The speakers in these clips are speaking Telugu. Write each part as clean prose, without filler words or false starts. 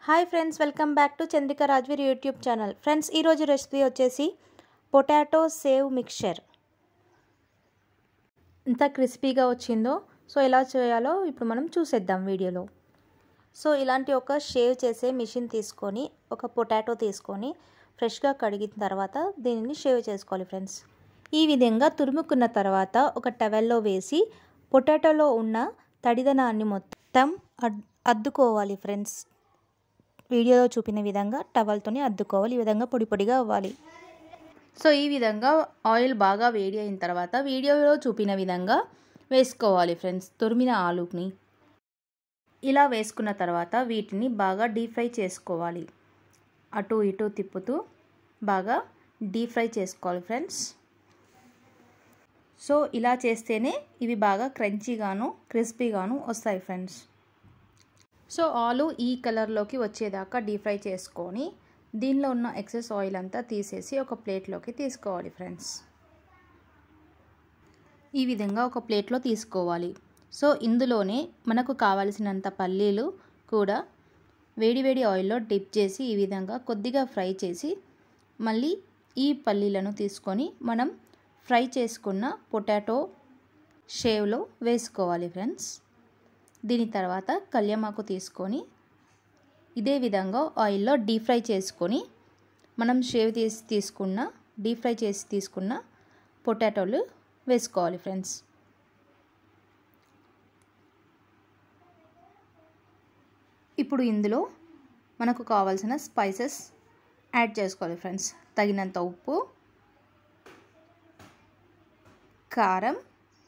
Hi friends, welcome back to Chandrika Rajveer YouTube channel. Friends, ఈరోజు రెసిపీ వచ్చేసి పొటాటో సేవ్ మిక్చర్. ఎంత క్రిస్పీగా వచ్చిందో. సో ఎలా చేయాలో ఇప్పుడు మనం చూసేద్దాం వీడియోలో. సో ఇలాంటి ఒక షేవ్ చేసే మిషన్ తీసుకొని ఒక పొటాటో తీసుకొని ఫ్రెష్గా కడిగిన తర్వాత దీనిని షేవ్ చేసుకోవాలి ఫ్రెండ్స్. ఈ విధంగా తురుముకున్న తర్వాత ఒక టవెల్లో వేసి పొటాటోలో ఉన్న తడిదనాన్ని మొత్తం అద్దుకోవాలి ఫ్రెండ్స్. వీడియోలో చూపిన విధంగా టవల్తోనే అద్దుకోవాలి. ఈ విధంగా పొడి పొడిగా అవ్వాలి. సో ఈ విధంగా ఆయిల్ బాగా వేడి అయిన తర్వాత వీడియోలో చూపిన విధంగా వేసుకోవాలి ఫ్రెండ్స్ తురిమిన ఆలుని. ఇలా వేసుకున్న తర్వాత వీటిని బాగా డీప్ ఫ్రై చేసుకోవాలి. అటు ఇటు తిప్పుతూ బాగా డీప్ ఫ్రై చేసుకోవాలి ఫ్రెండ్స్. సో ఇలా చేస్తేనే ఇవి బాగా క్రంచీగాను క్రిస్పీగాను వస్తాయి ఫ్రెండ్స్. సో ఆలు ఈ కలర్లోకి వచ్చేదాకా డీప్ ఫ్రై చేసుకొని దీనిలో ఉన్న ఎక్సెస్ ఆయిల్ అంతా తీసేసి ఒక ప్లేట్లోకి తీసుకోవాలి ఫ్రెండ్స్. ఈ విధంగా ఒక ప్లేట్లో తీసుకోవాలి. సో ఇందులోనే మనకు కావలసినంత పల్లీలు కూడా వేడివేడి ఆయిల్లో డిప్ చేసి ఈ విధంగా కొద్దిగా ఫ్రై చేసి మళ్ళీ ఈ పల్లీలను తీసుకొని మనం ఫ్రై చేసుకున్న పొటాటో షేవ్లో వేసుకోవాలి ఫ్రెండ్స్. దీని తర్వాత కళ్యామాకు తీసుకొని ఇదే విధంగా ఆయిల్లో డీప్ ఫ్రై చేసుకొని మనం డీప్ ఫ్రై చేసి తీసుకున్న పొటాటోలు వేసుకోవాలి ఫ్రెండ్స్. ఇప్పుడు ఇందులో మనకు కావాల్సిన స్పైసెస్ యాడ్ చేసుకోవాలి ఫ్రెండ్స్. తగినంత ఉప్పు, కారం,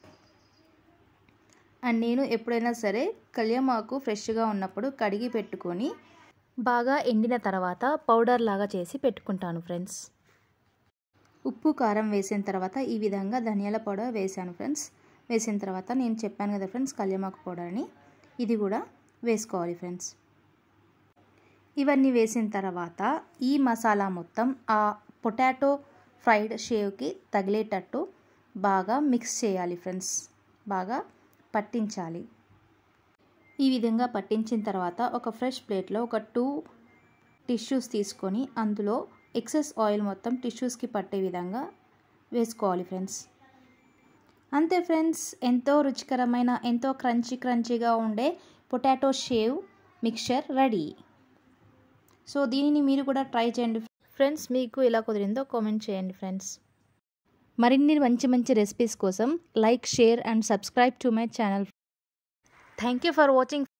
అండ్ నేను ఎప్పుడైనా సరే కళ్యామాకు ఫ్రెష్గా ఉన్నప్పుడు కడిగి పెట్టుకొని బాగా ఎండిన తర్వాత పౌడర్ లాగా చేసి పెట్టుకుంటాను ఫ్రెండ్స్. ఉప్పు కారం వేసిన తర్వాత ఈ విధంగా ధనియాల పౌడర్ వేసాను ఫ్రెండ్స్. వేసిన తర్వాత నేను చెప్పాను కదా ఫ్రెండ్స్ కళ్యామాకు పౌడర్ని, ఇది కూడా వేసుకోవాలి ఫ్రెండ్స్. ఇవన్నీ వేసిన తర్వాత ఈ మసాలా మొత్తం ఆ పొటాటో ఫ్రైడ్ షేవ్కి తగిలేటట్టు బాగా మిక్స్ చేయాలి ఫ్రెండ్స్. బాగా పట్టించాలి. ఈ విధంగా పట్టించిన తర్వాత ఒక ఫ్రెష్ ప్లేట్లో ఒక 2 టిష్యూస్ తీసుకొని అందులో ఎక్సెస్ ఆయిల్ మొత్తం టిష్యూస్కి పట్టే విధంగా వేసుకోవాలి ఫ్రెండ్స్. అంతే ఫ్రెండ్స్, ఎంతో రుచికరమైన ఎంతో క్రంచీగా ఉండే potato sev mixture ready. So దీనిని మీరు కూడా ట్రై చేయండి ఫ్రెండ్స్. మీకు ఎలా కుదిరిందో కామెంట్ చేయండి ఫ్రెండ్స్. మరిన్ని మంచి రెసిపీస్ కోసం like, share and subscribe to my channel. Thank you for watching.